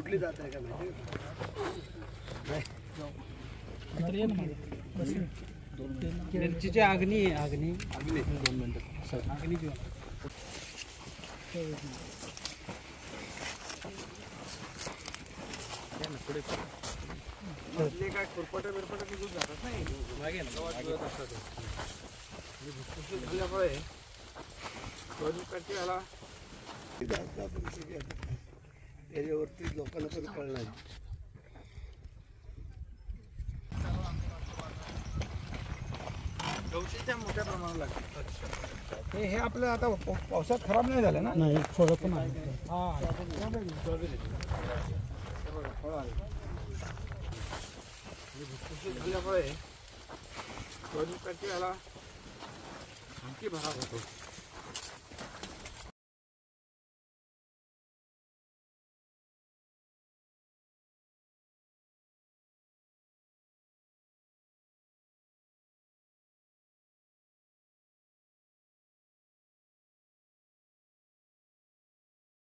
कुठली जात आहे का माहिती मिरचीची आगनी आगनी आगनी 2 मिनिटं आगनी घेऊन काय खुरपट बिरपट निघून जातात नाही मागे झाल्यामुळे याला त्याच्यावरती लोकांना कधी कळणार मोठ्या प्रमाणात लागतात हे आपलं आता पावसात खराब नाही झालं ना नाही फळं पण आहे झाल्यामुळे याला आणखी भाग होतो